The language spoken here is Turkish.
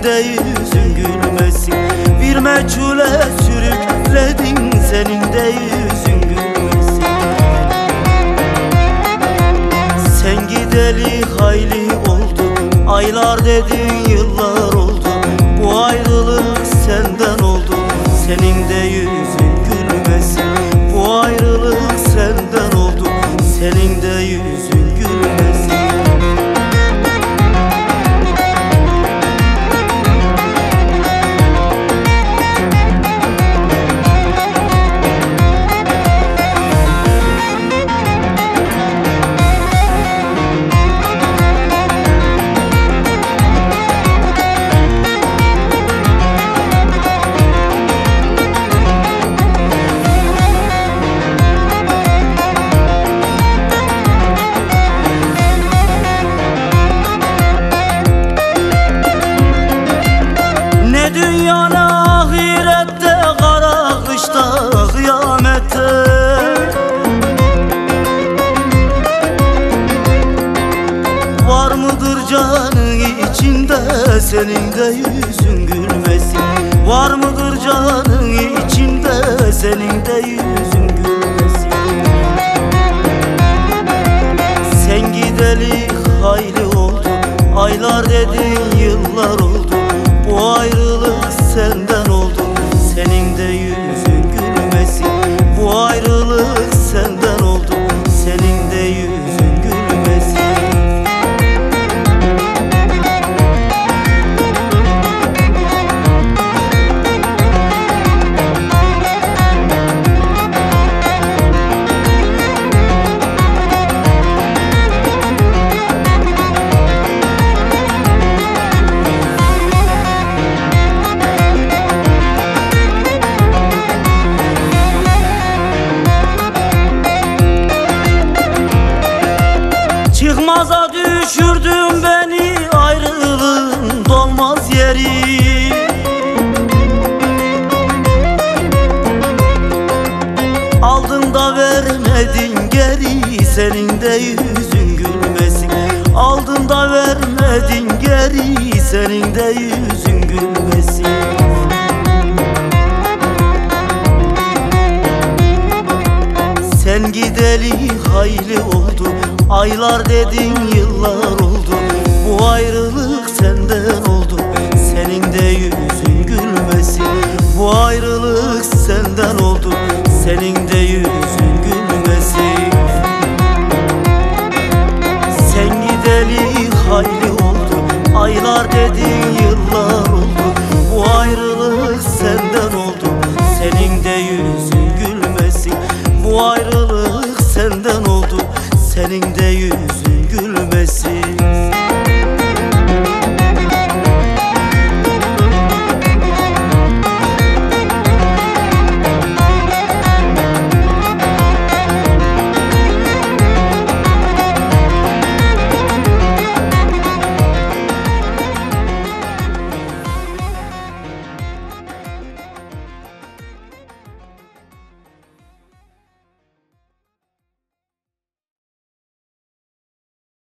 de yüzün gülmesin. Bir meçhule sürükledin, senin de yüzün gülmesin. Sen gideli hayli oldu, aylar dedin yıllar oldu. Bu ayrılık senden oldu, senin de yüzün gülmesin. Bu ayrılık senden oldu, senin de yüzün gülmesin. Dünyana ahirette, kara kışta kıyamette. Var mıdır canın içinde, senin de yüzün gülmesin. Var mıdır canın içinde, senin de yüzün gülmesin. Sen gideli hayli oldu, aylar dedin yıllar oldu. Bu ayrılık senden oldu, senin de yüzün gülmesin. Bu ayrılık senden oldu, senin de yüzün gülmesin. Çıkmaza düşürdün beni, ayrılığın dolmaz yeri. Aldın da vermedin geri, senin de yüzün gülmesin. Aldın da vermedin geri, senin de yüzün gülmesin. Sen gideli hayli oldu, aylar dedin yıllar oldu. Bu ayrılık